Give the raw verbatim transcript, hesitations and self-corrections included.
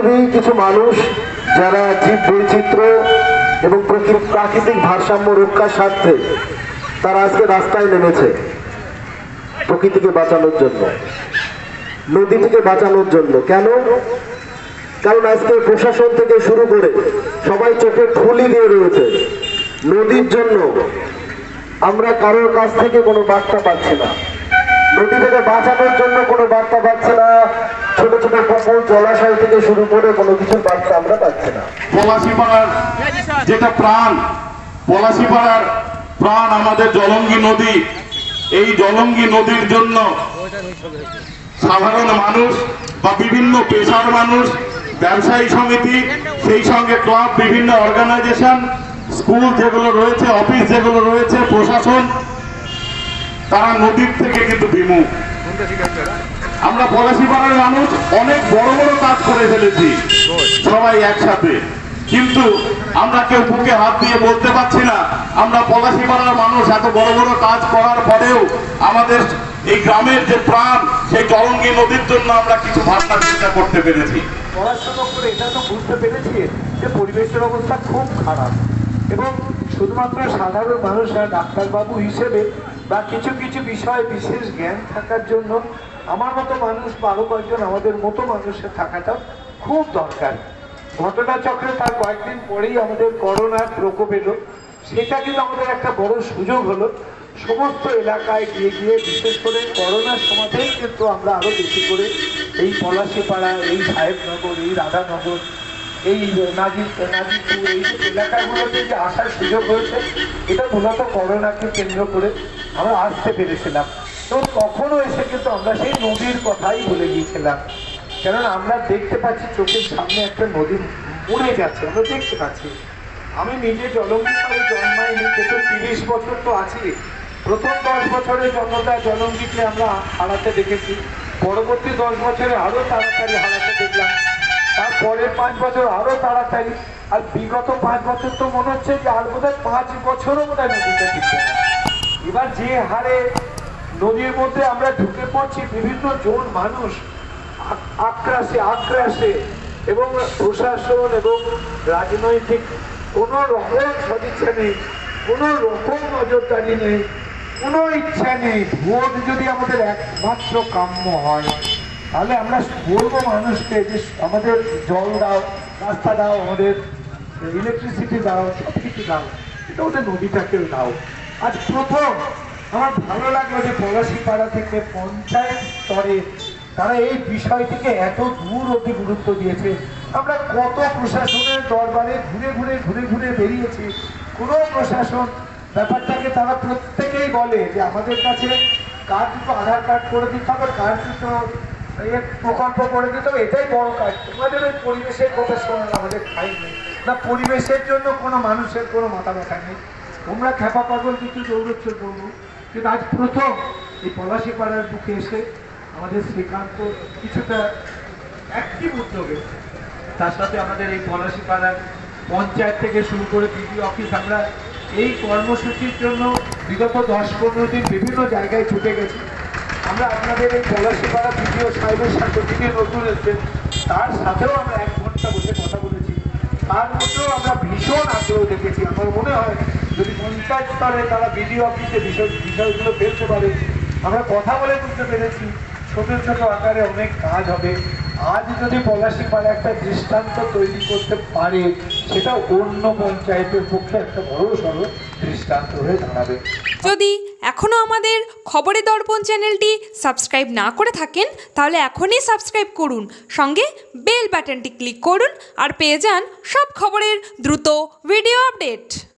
মনোজীবী কিছু মানুষ যারা জীব বৈচিত্র্য এবং প্রাকৃতিক ভারসাম্য রক্ষার স্বার্থে তারা আজকে রাস্তায় নেমেছে প্রকৃতিকে বাঁচানোর জন্য, নদীটিকে বাঁচানোর জন্য। কেন? কারণ আজকে প্রশাসন থেকে শুরু করে সবাই চোখে ঠুলি দিয়ে রয়েছে নদীর জন্য। আমরা কারোর কাছ থেকে কোনো বার্তা পাচ্ছি না, নদীটাকে বাঁচানোর জন্য কোনো বার্তা পাচ্ছি না, ছোট ছোট পুকুর জলাশয় থেকে শুরু করে কোনো কিছুর বার্তা আমরা পাচ্ছি না। পলাশীপাড়ার যেটা প্রাণ, পলাশীপাড়ার প্রাণ আমাদের জলঙ্গি নদী। এই জলঙ্গি নদীর জন্য সাধারণ মানুষ বা বিভিন্ন পেশার মানুষ, ব্যবসায়ী সমিতি, সেই সঙ্গে ক্লাব, বিভিন্ন অর্গানাইজেশন, স্কুল যেগুলো রয়েছে, অফিস যেগুলো রয়েছে, প্রশাসন, তারা নদীর থেকে কিন্তু বিমুখ। আমরা পলাশীপাড়ার মানুষ অনেক বড় বড় কাজ করে ফেলেছি সবাই একসাথে, কিন্তু আমরা কেউ বুকে হাত দিয়ে বলতে পারছি না আমরা পলাশীপাড়ার মানুষ এত বড় বড় কাজ করার পরেও আমাদের এই গ্রামের যে প্রাণ, সেই জলঙ্গি নদীর জন্য আমরা কিছু ভাবনা চিন্তা করতে পেরেছি। পড়াশোনা করে এটা তো বুঝতে পেরেছি যে পরিবেশের অবস্থা খুব খারাপ, এবং শুধুমাত্র সাধারণ মানুষরা ডাক্তারবাবু হিসেবে বা কিছু কিছু বিষয়ে বিশেষ জ্ঞান থাকার জন্য আমার মতো মানুষ বা আরো কয়েকজন আমাদের মতো মানুষের থাকাটা খুব দরকার। ঘটনাচক্রে তার কয়েকদিন পরেই আমাদের করোনার প্রকোপ এলো, সেটা কিন্তু আমাদের একটা বড় সুযোগ হলো। সমস্ত এলাকায় গিয়ে গিয়ে বিশেষ করে করোনার সময়তেই কিন্তু আমরা আরো বেশি করে এই পলাশীপাড়া, এই সাহেবনগর, এই রাধানগর, এই নাজির নাজিরপুর, এই এলাকাগুলোতে যে আসার সুযোগ হয়েছে এটা মূলত করোনাকে কেন্দ্র করে আমরা আসতে পেরেছিলাম। তো তখনও এসে কিন্তু আমরা সেই নদীর কথাই বলে গিয়েছিলাম, কেননা আমরা দেখতে পাচ্ছি চোখের সামনে একটা নদী মরে যাচ্ছে, আমরা দেখতে পাচ্ছি। আমি নিজে জলঙ্গি পাড়ে জন্মাইনি, কিন্তু তিরিশ বছর তো আছি। প্রথম দশ বছরের জন্মটা জলঙ্গিকে আমরা হারাতে দেখেছি, পরবর্তী দশ বছরে আরো তাড়াতাড়ি হারাতে দেখলাম, তারপরের পাঁচ বছর আরো তাড়াতাড়ি, আর বিগত পাঁচ বছর তো মনে হচ্ছে যে আর বোধহয় পাঁচ বছরও বোধহয় নদীটা টিকছে না। এবার যে হারে নদীর মধ্যে আমরা ঢুকে পড়ছি, বিভিন্ন জন মানুষ আক্রাসে আক্রাসে এবং প্রশাসন এবং রাজনৈতিক কোনো রকম সদিচ্ছা নেই, কোনো রকম নজরদারি নেই, কোনো ইচ্ছা নেই। ভোট যদি আমাদের একমাত্র কাম্য হয় তাহলে আমরা বলবো মানুষকে যে আমাদের জল দাও, রাস্তা দাও, আমাদের ইলেকট্রিসিটি দাও, সব কিছু দাও, এটা ওদের নদীটাকেও দাও। আজ প্রথম আমার ভালো লাগলো যে পলাশীপাড়া থেকে পঞ্চায়েত স্তরে তারা এই বিষয়টিকে এত দূর অব্দি গুরুত্ব দিয়েছে। আমরা কত প্রশাসনের দরবারে ঘুরে ঘুরে ঘুরে ঘুরে বেরিয়েছি, কোনো প্রশাসন ব্যাপারটাকে তারা প্রত্যেকেই বলে যে আমাদের কাছে কার্ড দুটো আধার কার্ড করে দিতে হবে, কার্ড দুটো প্রকল্প করে দিতে হবে, এটাই বড় কাজ। তোমাদের ওই পরিবেশের কথা শোনো, আমাদের খাই নেই না, পরিবেশের জন্য কোনো মানুষের কোনো মাথা ব্যথা নেই, তোমরা খেপা পাগল কিছু দৌড়চ্ছ করবো। কিন্তু আজ প্রথম এই পলাশীপাড়ার বুকে এসে আমাদের শ্রীকান্ত কিছুটা অ্যাক্টিভ উদ্যোগে, তার সাথে আমাদের এই পলাশীপাড়ার পঞ্চায়েত থেকে শুরু করে বিডিও অফিস, আমরা এই কর্মসূচির জন্য বিগত দশ পনেরো দিন বিভিন্ন জায়গায় ছুটে গেছি। আমরা আপনাদের এই পলাশীপাড়া বিডিও সাহেবের সাথে, যিনি নতুন এসেছেন, তার সাথেও আমরা এক ঘন্টা বসে কথা বলেছি, তার মধ্যেও আমরা ভীষণ আগ্রহ দেখেছি। আমার মনে হয় যদি পঞ্চায়েত স্তরে তারা বিডিও অফিসে বিষয় বিষয়গুলো ফেলতে পারে, আমরা কথা বলে বুঝতে পেরেছি ছোট ছোট আকারে অনেক কাজ হবে। আজ যদি পলাশীপাড়া একটা দৃষ্টান্ত তৈরি করতে পারে, সেটা অন্য পঞ্চায়েতের পক্ষে একটা বড় সড় দৃষ্টান্ত হয়ে দাঁড়াবে। যদি এখনও আমাদের খবরের দর্পণ চ্যানেলটি সাবস্ক্রাইব না করে থাকেন তাহলে এখনই সাবস্ক্রাইব করুন, সঙ্গে বেল বাটনটি ক্লিক করুন আর পেয়ে যান সব খবরের দ্রুত ভিডিও আপডেট।